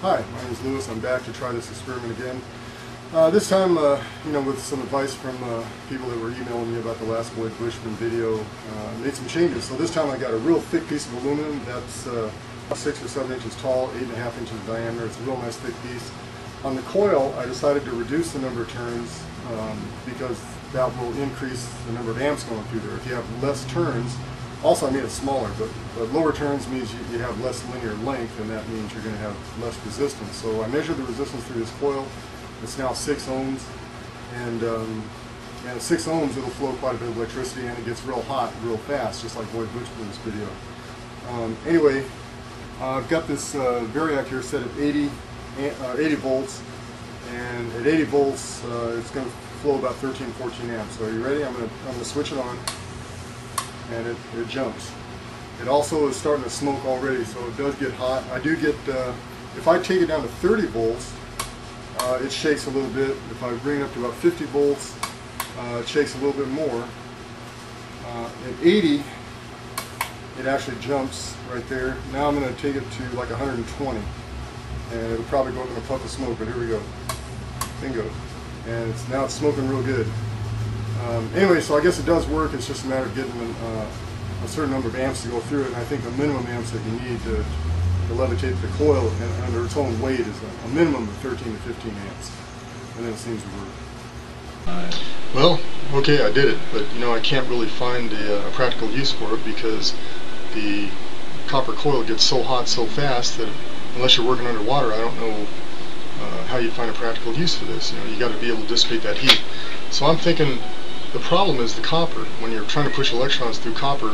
Hi, my name is Lewis. I'm back to try this experiment again. This time, with some advice from people that were emailing me about the last Bushman video, made some changes. So this time I got a real thick piece of aluminum that's 6 or 7 inches tall, 8.5 inches in diameter. It's a real nice thick piece. On the coil, I decided to reduce the number of turns because that will increase the number of amps going through there. If you have less turns, also I made it smaller, but lower turns means you have less linear length, and that means you're going to have less resistance. So I measured the resistance through this coil. It's now 6 ohms, and at 6 ohms it'll flow quite a bit of electricity, and it gets real hot real fast, just like Lloyd Bushman's video. Anyway, I've got this variac here set at 80 volts, and at 80 volts it's going to flow about 13-14 amps. So are you ready? I'm going to switch it on, and it jumps. It also is starting to smoke already, so it does get hot. I do get, if I take it down to 30 volts, it shakes a little bit. If I bring it up to about 50 volts, it shakes a little bit more. At 80, it actually jumps right there. Now I'm going to take it to like 120, and it'll probably go up in a puff of smoke, but here we go. Bingo. And now it's smoking real good. Anyway, so I guess it does work. It's just a matter of getting a certain number of amps to go through it, and I think the minimum amps that you need to levitate the coil under its own weight is a minimum of 13 to 15 amps, and then it seems to work. Well, okay, I did it, but I can't really find a practical use for it because the copper coil gets so hot so fast that unless you're working underwater, I don't know how you find a practical use for this. You got to be able to dissipate that heat. So I'm thinking the problem is the copper. When you're trying to push electrons through copper,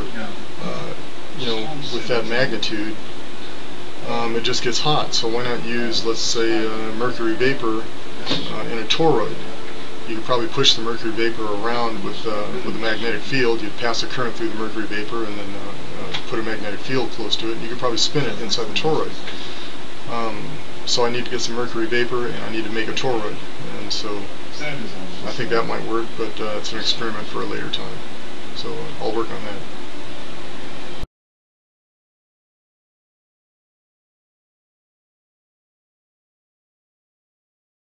with that magnitude, it just gets hot. So why not use, let's say, mercury vapor in a toroid? You could probably push the mercury vapor around with a magnetic field. You'd pass a current through the mercury vapor and then put a magnetic field close to it, and you could probably spin it inside the toroid. So I need to get some mercury vapor, and I need to make a toroid, and so I think that might work, but it's an experiment for a later time. So I'll work on that.